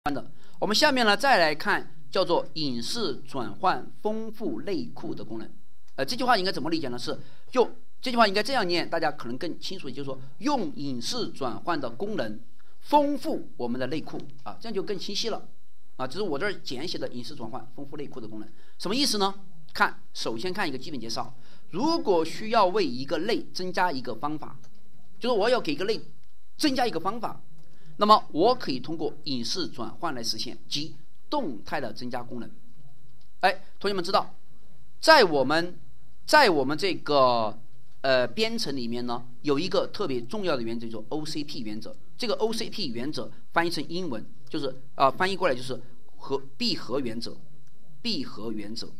我们下面呢再来看叫做隐式转换丰富类库的功能。这句话应该怎么理解呢？是用这句话应该这样念，大家可能更清楚，就是说用隐式转换的功能丰富我们的类库啊，这样就更清晰了啊。这是我这儿简写的隐式转换丰富类库的功能，什么意思呢？首先看一个基本介绍。如果需要为一个类增加一个方法，就是我要给一个类增加一个方法，那么我可以通过隐式转换来实现，即动态的增加功能。同学们知道，在我们这个编程里面呢，有一个特别重要的原则，叫做 OCP 原则。这个 OCP 原则翻译成英文就是翻译过来就是闭合原则。闭合原则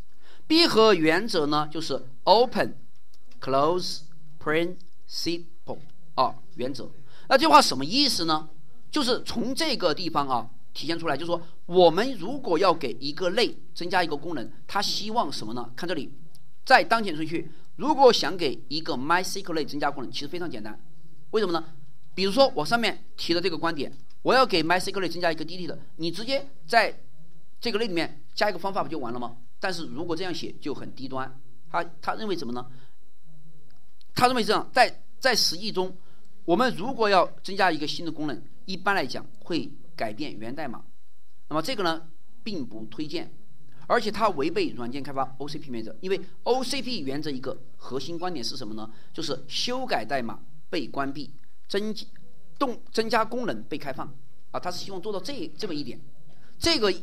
呢，就是 Open、Close、Principle 原则。那这句话什么意思呢？就是从这个地方体现出来，就是说我们如果要给一个类增加一个功能，它希望什么呢？看这里，在当前顺序，如果想给一个 MySQL 类增加功能，其实非常简单。为什么呢？比如说我上面提的这个观点，我要给 MySQL 类增加一个 delete 的，你直接在这个类里面加一个方法不就完了吗？但是如果这样写就很低端。他认为什么呢？他认为这样，在实际中，我们如果要增加一个新的功能，一般来讲会改变源代码，那么这个呢并不推荐，而且它违背软件开发 OCP 原则。因为 OCP 原则一个核心观点是什么呢？就是修改代码被关闭，增加功能被开放它是希望做到这么一点。这个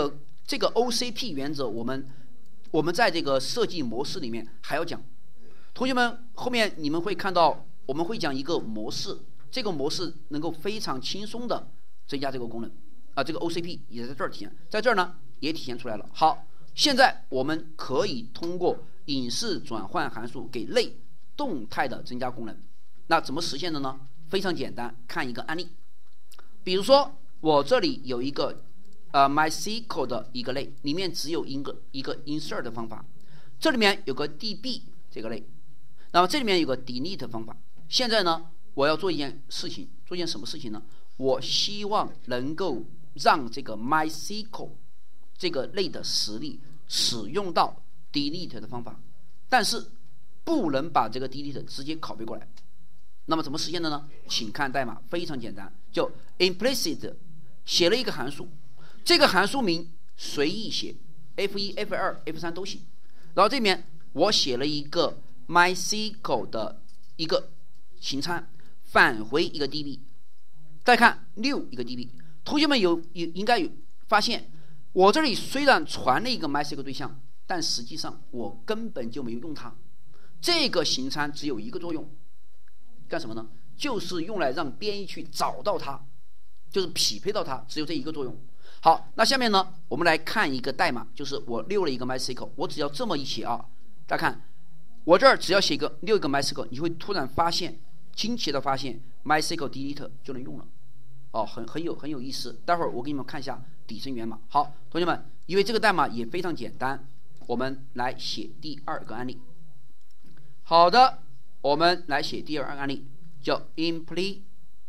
OCP 原则我们在这个设计模式里面还要讲。同学们，后面你们会看到我们会讲一个模式，这个模式能够非常轻松的增加这个功能这个 OCP 也在这儿体现，在这儿呢也体现出来了。好，现在我们可以通过隐式转换函数给类动态的增加功能。那怎么实现的呢？非常简单，看一个案例。比如说我这里有一个MySQL 的一个类，里面只有一个 insert 的方法，这里面有个 DB 这个类，那么这里面有个 delete 方法。现在呢我要做一件事情，做一件什么事情呢？我希望能够让这个 MySQL 这个类的实例使用到 delete 的方法，但是不能把这个 delete 直接拷贝过来。那么怎么实现的呢？请看代码，非常简单，就 implicit 写了一个函数，这个函数名随意写 F1、F2、F3 都行。然后这边我写了一个 MySQL 的一个形参，返回一个 DB， 再看 new 一个 DB。 同学们应该有发现，我这里虽然传了一个 MySQL 对象，但实际上我根本就没有用它。这个形参只有一个作用，干什么呢？就是用来让编译器找到它，就是匹配到它，只有这一个作用。好，那下面呢我们来看一个代码，就是我溜了一个 MySQL， 我只要这么一写大家看我这儿只要写溜一个 MySQL， 你会突然惊奇的发现 MySQL delete 就能用了很有意思。待会儿我给你们看一下底层源码。好，同学们，因为这个代码也非常简单，我们来写第二个案例。好的，我们来写第二个案例，叫 implicit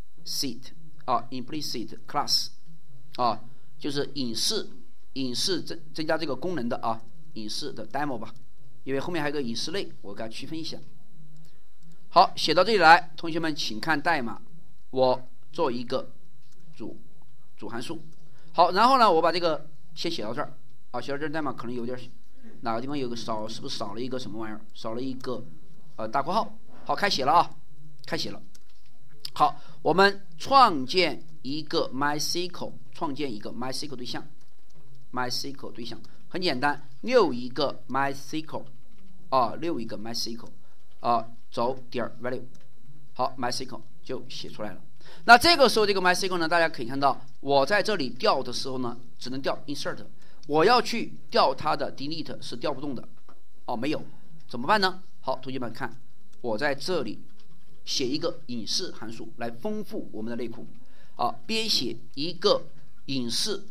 class 就是隐式增加这个功能的隐式的 demo 吧，因为后面还有个隐式类，我给它区分一下。好，写到这里来，同学们请看代码，我做一个主函数。好，然后呢我把这个先写到这儿写到这儿，代码可能有点哪个地方有个是不是少了一个什么玩意儿？少了一个大括号。好，开写了开写了。好，我们创建一个 MySQL， 创建一个 MySQL 对象。MySQL 对象很简单，溜一个 MySQL溜一个 MySQL走点 value。 好， MySQL 就写出来了。那这个时候这个 MySQL 呢，大家可以看到我在这里调的时候呢只能调 insert， 我要去调它的 delete 是调不动的没有，怎么办呢？好，同学们看，我在这里写一个隐式函数来丰富我们的类库编写一个隐式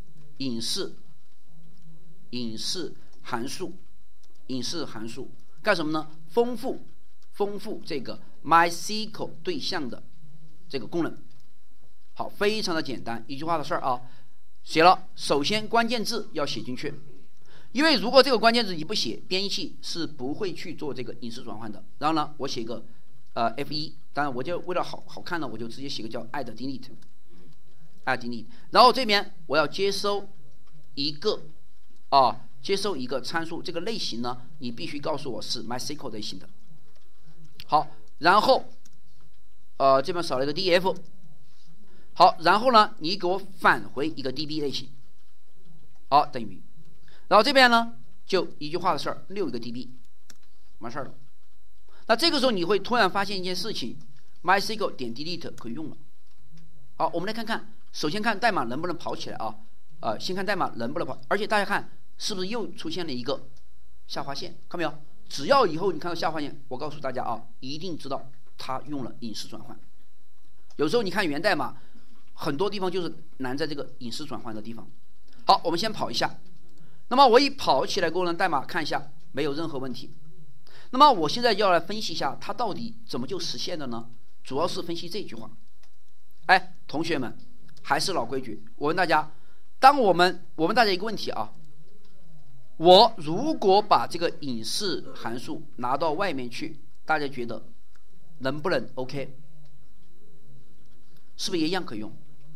函数干什么呢？丰富这个 MySQL 对象的这个功能。 好，非常的简单，一句话的事儿啊。写了，首先关键字要写进去，因为如果这个关键字你不写，编译器是不会去做这个隐式转换的。然后呢，我写个F1，当然我就为了好看呢，我就直接写个叫 add delete， 然后这边我要接收一个参数，这个类型呢，你必须告诉我是 MySQL 类型的。好，然后这边少了一个 df。好，然后呢，你给我返回一个 DB 类型，好，等于，然后这边呢就一句话的事儿，溜一个 DB， 完事儿了。那这个时候你会突然发现一件事情 ，MySQL 点 delete 可以用了。好，我们来看看，首先看代码能不能跑起来啊？先看代码能不能跑，而且大家看是不是又出现了一个下划线，看没有？只要以后你看到下划线，我告诉大家啊，一定知道它用了隐式转换。有时候你看源代码。很多地方就是难在这个隐式转换的地方。好，我们先跑一下。那么我一跑起来过呢，代码看一下，没有任何问题。那么我现在要来分析一下，它到底怎么就实现的呢？主要是分析这句话。哎，同学们，还是老规矩，我问大家，我问大家一个问题啊，我如果把这个隐式函数拿到外面去，大家觉得能不能 OK？ 是不是也一样可以用？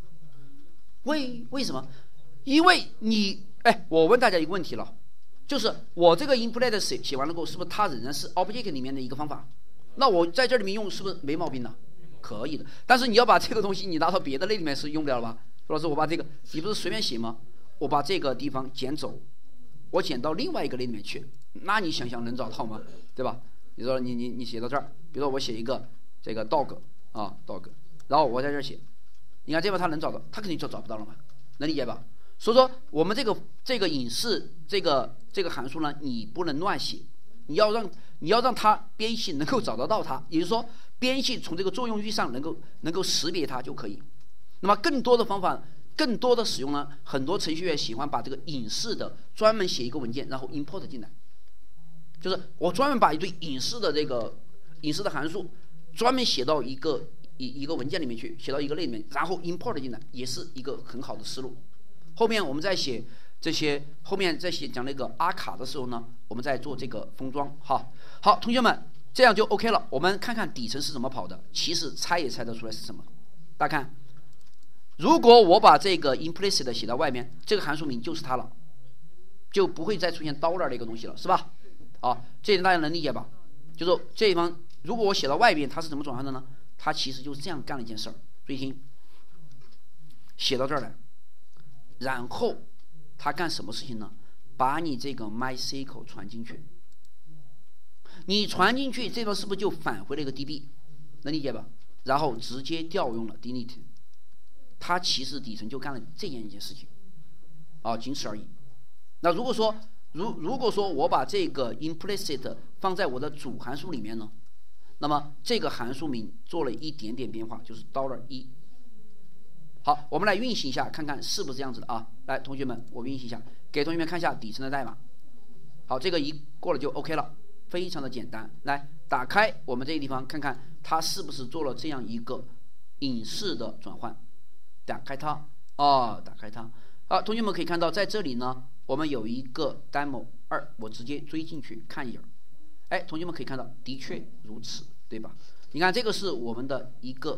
为什么？因为我问大家一个问题了，就是我这个 implet 写完了过后，是不是它仍然是 object 里面的一个方法？那我在这里面用是不是没毛病呢？可以的。但是你要把这个东西你拿到别的类里面是用不了了吧？朱老师，我把这个，你不是随便写吗？我把这个地方捡走，我捡到另外一个类里面去，那你想想能找到吗？对吧？你说你写到这儿，比如说我写一个这个 dog 啊 dog， 然后我在这儿写。你看这边它能找到，它肯定就找不到了嘛，能理解吧？所以说我们这个隐式这个函数呢，你不能乱写，你要让它编译器能够找得到它，也就是说编译器从这个作用域上能够识别它就可以。那么更多的方法，更多的使用呢，很多程序员喜欢把这个隐式的专门写一个文件，然后 import 进来，就是我专门把一堆隐式的函数专门写到一个文件里面去，写到一个类里面，然后 import 进来，也是一个很好的思路。后面我们在写这些，后面在讲那个阿卡的时候呢，我们在做这个封装。好，同学们，这样就 OK 了。我们看看底层是怎么跑的，其实猜也猜得出来是什么。大家看，如果我把这个 implicit 写到外面，这个函数名就是它了，就不会再出现 dollar 的一个东西了，是吧？这一点大家能理解吧？就说这地方，如果我写到外边，它是怎么转换的呢？它其实就是这样干了一件事儿，注意听，写到这儿来，然后它干什么事情呢？把你这个 MySQL 传进去，你传进去，这边是不是就返回了一个 DB？ 能理解吧？然后直接调用了 delete， 它其实底层就干了这样一件事情，仅此而已。那如果说我把这个 implicit 放在我的主函数里面呢？那么这个函数名做了一点点变化，就是 $1。好，我们来运行一下，看看是不是这样子的啊？来，同学们，我运行一下，给同学们看一下底层的代码。好，这个一过了就 OK 了，非常的简单。来，打开我们这个地方，看看它是不是做了这样一个隐式的转换。打开它，打开它。好，同学们可以看到，在这里呢，我们有一个 demo 2，我直接追进去看一眼。同学们可以看到，的确如此，对吧？你看这个是我们的一个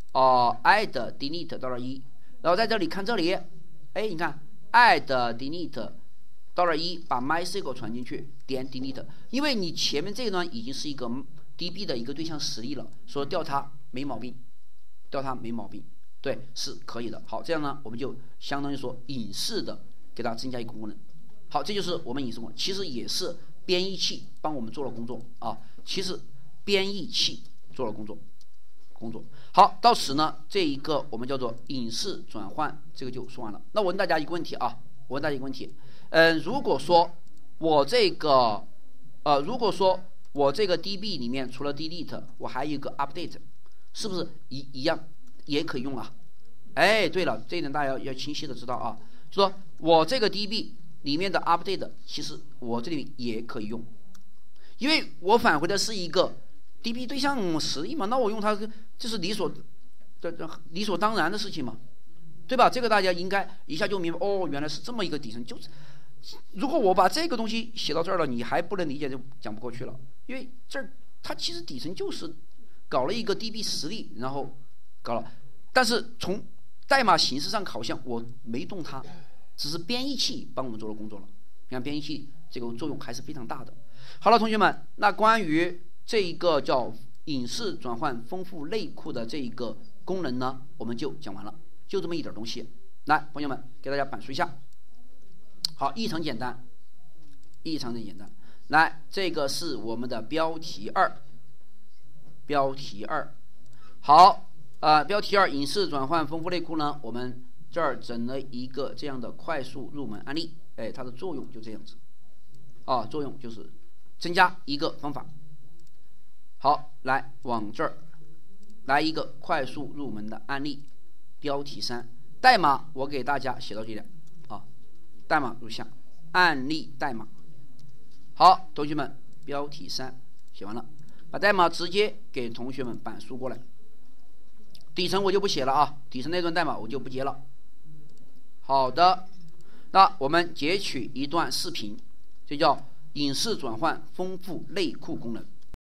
add delete $1，然后在这里看这里，你看 add delete $1，把 MySQL 传进去，点 delete， 因为你前面这一段已经是一个 DB 的一个对象实例了，所以调它没毛病，对，是可以的。好，这样呢，我们就相当于说隐式的给它增加一个功能。好，这就是我们隐式功能，其实也是编译器帮我们做了工作其实编译器做了工作。好，到此呢，这一个我们叫做隐式转换，这个就说完了。那我问大家一个问题如果说我这个DB 里面除了 delete， 我还有一个 update， 是不是一样也可以用啊？对了，这一点大家要清晰的知道就说我这个 DB 里面的 update， 其实我这里也可以用，因为我返回的是一个 DB 对象实例嘛，那我用它就是理所这理所当然的事情嘛，对吧？这个大家应该一下就明白，哦，原来是这么一个底层。就是如果我把这个东西写到这儿了，你还不能理解，就讲不过去了。因为这儿它其实底层就是搞了一个 DB 实例，然后搞了，但是从代码形式上好像我没动它，只是编译器帮我们做了工作了。你看编译器这个作用还是非常大的。好了，同学们，那关于这一个叫隐式转换丰富类库的这一个功能呢，我们就讲完了，就这么一点东西。来，朋友们，给大家板书一下。好，异常简单，异常的简单。来，这个是我们的标题2，标题2。好，标题2隐式转换丰富类库呢，我们这儿整了一个这样的快速入门案例。哎，它的作用就这样子。作用就是增加一个方法。好，来往这儿来一个快速入门的案例，标题3，代码我给大家写到这里代码如下，案例代码。好，同学们，标题3写完了，把代码直接给同学们板书过来。底层我就不写了底层那段代码我就不接了。好的，那我们截取一段视频，这叫隐式转换丰富类库功能。